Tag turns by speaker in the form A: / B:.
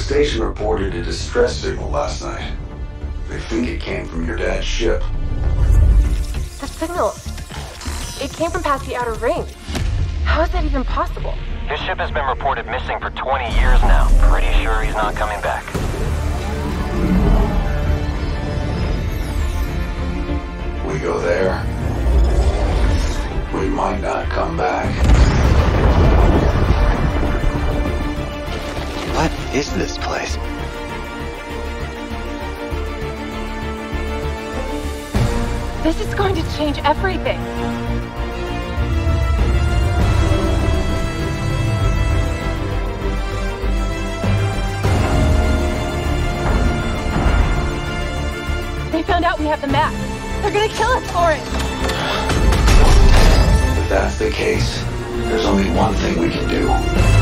A: station reported a distress signal last night. They think it came from your dad's ship.
B: The signal... it came from past the outer ring. How is that even possible?
C: His ship has been reported missing for 20 years now. Pretty sure he's not coming back.
A: We go there, we might not come back.
D: What is this place?
B: This is going to change everything. They found out we have the map. They're gonna kill us for it.
A: If that's the case, there's only one thing we can do.